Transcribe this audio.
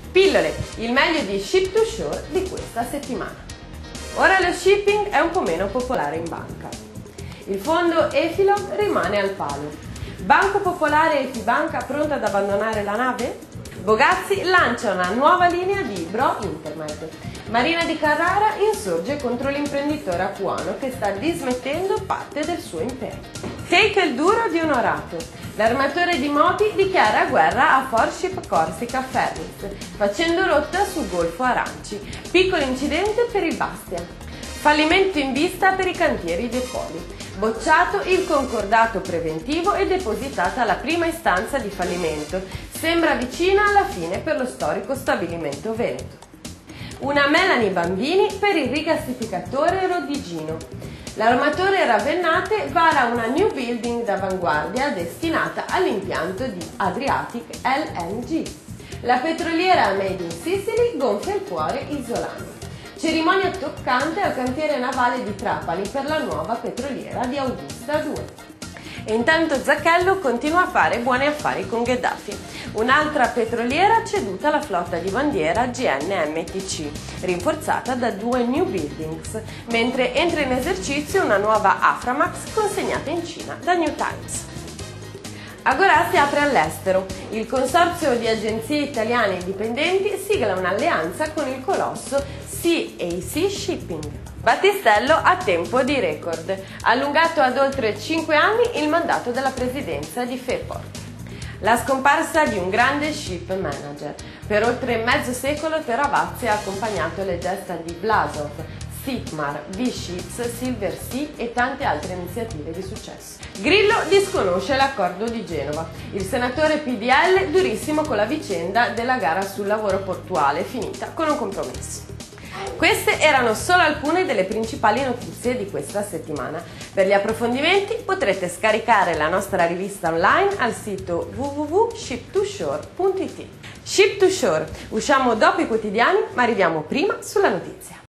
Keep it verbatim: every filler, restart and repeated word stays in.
Pillole, il meglio di Ship to Shore di questa settimana. Ora lo shipping è un po' meno popolare in banca. Il fondo Efilo rimane al palo. Banco Popolare e Fibanca pronta ad abbandonare la nave? Bogazzi lancia una nuova linea di Bro Intermed. Marina di Carrara insorge contro l'imprenditore apuano che sta dismettendo parte del suo impero. Take il duro di Onorato. L'armatore di moti dichiara guerra a Forship Corsica Ferris, facendo rotta sul Golfo Aranci. Piccolo incidente per il Bastia. Fallimento in vista per i cantieri dei Poli. Bocciato il concordato preventivo e depositata la prima istanza di fallimento. Sembra vicina alla fine per lo storico stabilimento veneto. Una Melanie Bambini per il rigassificatore Rodigino. L'armatore Ravennate vara una new building d'avanguardia destinata all'impianto di Adriatic L N G. La petroliera Made in Sicily gonfia il cuore isolano. Cerimonia toccante al cantiere navale di Trapani per la nuova petroliera di Augusta due. E intanto Zacchello continua a fare buoni affari con Gheddafi. Un'altra petroliera ceduta alla flotta di bandiera G N M T C, rinforzata da due new buildings, mentre entra in esercizio una nuova Aframax consegnata in Cina da New Times. Agora si apre all'estero. Il consorzio di agenzie italiane indipendenti sigla un'alleanza con il colosso C A C Shipping. Battistello a tempo di record, allungato ad oltre cinque anni il mandato della presidenza di Freeport. La scomparsa di un grande ship manager. Per oltre mezzo secolo Terravazzi ha accompagnato le gesta di Blasov, Sitmar, V-Ships, Silver Sea e tante altre iniziative di successo. Grillo disconosce l'accordo di Genova. Il senatore P D L durissimo con la vicenda della gara sul lavoro portuale finita con un compromesso. Queste erano solo alcune delle principali notizie di questa settimana. Per gli approfondimenti potrete scaricare la nostra rivista online al sito w w w punto ship to shore punto i t. Ship to Shore, usciamo dopo i quotidiani ma arriviamo prima sulla notizia.